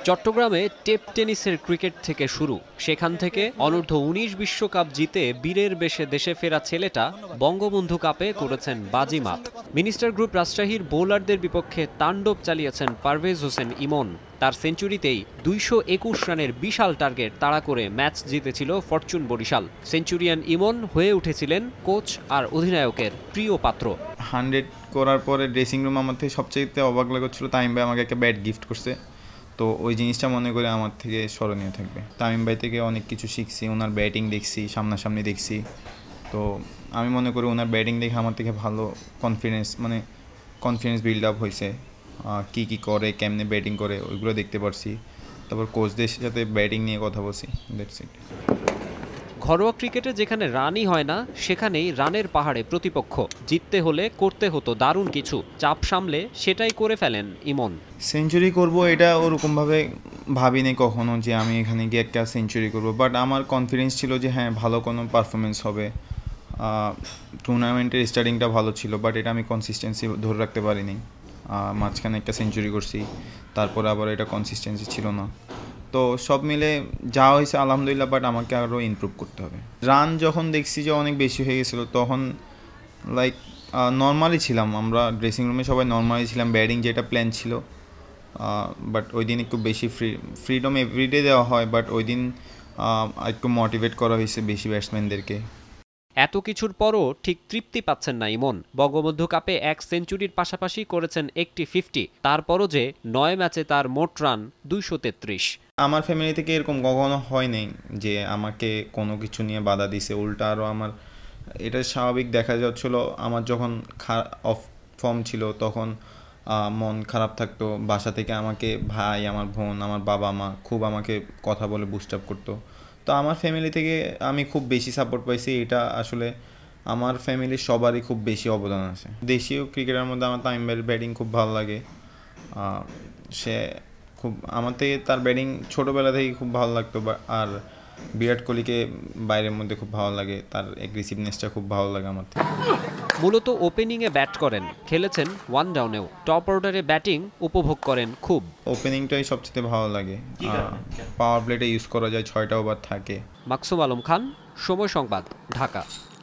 চট্টগ্রামে tape টেনিসের cricket থেকে শুরু, সেখান থেকে অনূর্ধ্ব ১৯ বিশ্বকাপ জিতে বীরের বেশে দেশে ফেরা ছেলেটা বঙ্গবন্ধু কাপে করেছেন বাজিমাত। মিনিস্টার গ্রুপ রাজশাহীর বোলারদের বিপক্ষে তাণ্ডব চালিয়েছেন পারভেজ হোসেন ইমন। তার সেঞ্চুরিতেই ২২১ রানের বিশাল টার্গেট তাড়া করে ম্যাচ জিতেছিল ফরচুন বরিশাল। সেঞ্চুরিয়ান ইমন হয়ে উঠেছিলেন কোচ আর অধিনায়কের প্রিয় পাত্র। 100 করার পরে ড্রেসিং রুম আমার থেকে সবচেয়ে অবাক লাগছিল, তামিম ভাই আমাকে একটা ব্যাট গিফট করছে। তো ওই জিনিসটা মনে করে আমার থেকে স্মরণীয় থাকবে। তামিম ভাই থেকে অনেক কিছু শিখছি, ওনার ব্যাটিং দেখছি, সামনাসামনি দেখছি। তো আমি মনে করি ওনার ব্যাটিং দেখে আমার থেকে ভালো কনফিডেন্স বিল্ড আপ হয়েছে। কী করে, কেমনে ব্যাটিং করে, ওইগুলো দেখতে পারছি। তারপর কোচদের সাথে ব্যাটিং নিয়ে কথা বলছি। That's it. ঘরোয়া ক্রিকেটে যেখানে রানই হয় না, সেখানেই রানের পাহাড়ে প্রতিপক্ষ। জিততে হলে করতে হতো দারুণ কিছু, চাপ সামলে সেটাই করে ফেলেন ইমন। সেঞ্চুরি করব এটা ওরকমভাবে ভাবিনি কখনো যে আমি এখানে গিয়ে একটা সেঞ্চুরি করব, বাট আমার কনফিডেন্স ছিল যে হ্যাঁ ভালো কোনো পারফরমেন্স হবে। টুর্নামেন্টের স্টার্টিংটা ভালো ছিল, বাট এটা আমি কনসিস্টেন্সি ধরে রাখতে পারিনি। মাঝখানে একটা সেঞ্চুরি করছি, তারপরে আবার এটা কনসিস্টেন্সি ছিল না। তো সব মিলে যা হয়েছে আলহামদুলিল্লাহ, বাট আমাকে আরও ইমপ্রুভ করতে হবে। রান যখন দেখছি যে অনেক বেশি হয়ে গেছিলো, তখন লাইক নর্মালি ছিলাম, আমরা ড্রেসিং রুমে সবাই নর্মালি ছিলাম। ব্যাটিং যেটা প্ল্যান ছিল, বাট ওই দিন একটু বেশি ফ্রিডম এভরিডে দেওয়া হয়, বাট ওই দিন একটু মোটিভেট করা হয়েছে বেশি ব্যাটসম্যানদেরকে। এত কিছুর পরও ঠিক তৃপ্তি পাচ্ছেন না ইমন। বঙ্গবন্ধু কাপে এক সেঞ্চুরির পাশাপাশি করেছেন একটি 50। তারপরও যে 9 ম্যাচে তার মোট রান 233। আমার ফ্যামিলি থেকে এরকম কখনো হয় নাই যে আমাকে কোনো কিছু নিয়ে বাধা দিছে। উল্টা আরও আমার এটা স্বাভাবিক দেখা যাচ্ছিল। আমার যখন অফ ফর্ম ছিল তখন মন খারাপ থাকতো। বাসা থেকে আমাকে ভাই, আমার বোন, আমার বাবা মা খুব আমাকে কথা বলে বুস্ট আপ করতো। তো আমার ফ্যামিলি থেকে আমি খুব বেশি সাপোর্ট পাইছি। এটা আসলে আমার ফ্যামিলির সবারই খুব বেশি অবদান আছে। দেশীয় ক্রিকেটের মধ্যে আমার তামিম ভাইয়ের ব্যাটিং খুব ভালো লাগে। সে খুব আমার থেকে তার ব্যাটিং ছোটোবেলা থেকেই খুব ভালো লাগতো। আর বিরাট কোহলিকে বাইরের মধ্যে খুব ভালো লাগে, তার অ্যাগ্রেসিভনেসটা খুব ভালো লাগে আমার থেকে। মূলত ওপেনিংয়ে ব্যাট করেন, খেলেছেন ওয়ান ডাউনেও। টপ অর্ডারে ব্যাটিং উপভোগ করেন খুব। ওপেনিংটাই সবচেয়ে ভালো লাগে। পাওয়ার প্লেটা ইউজ করা যায়, 6টা ওভার থাকে। মাকসুম আলম খান, সময় সংবাদ, ঢাকা।